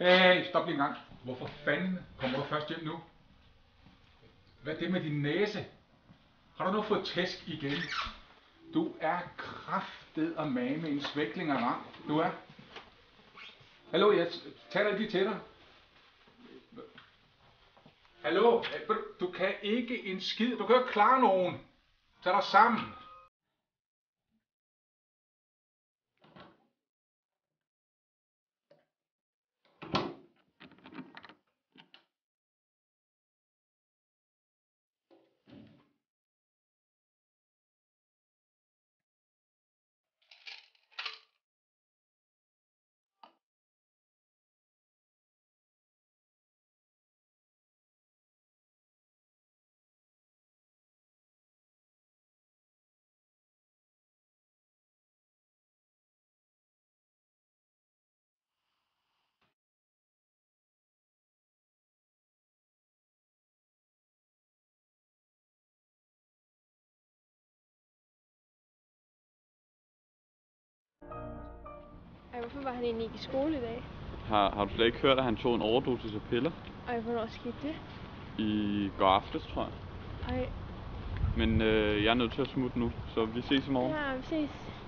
Hey, stop lige en gang. Hvorfor fanden kommer du først hjem nu? Hvad er det med din næse? Har du nu fået tæsk igen? Du er krafteddermame en svækling af rang. Du er. Hallo, jeg taler lige til dig. Hallo, du kan ikke en skid. Du kan jo ikke klare nogen. Tag dig sammen. Ej, hvorfor var han egentlig ikke i skole i dag? Har du slet ikke hørt, at han tog en overdosis af piller? Ej, hvornår skete det? I går aftes, tror jeg. Ej. Men jeg er nødt til at smutte nu, så vi ses i morgen. Ja, vi ses.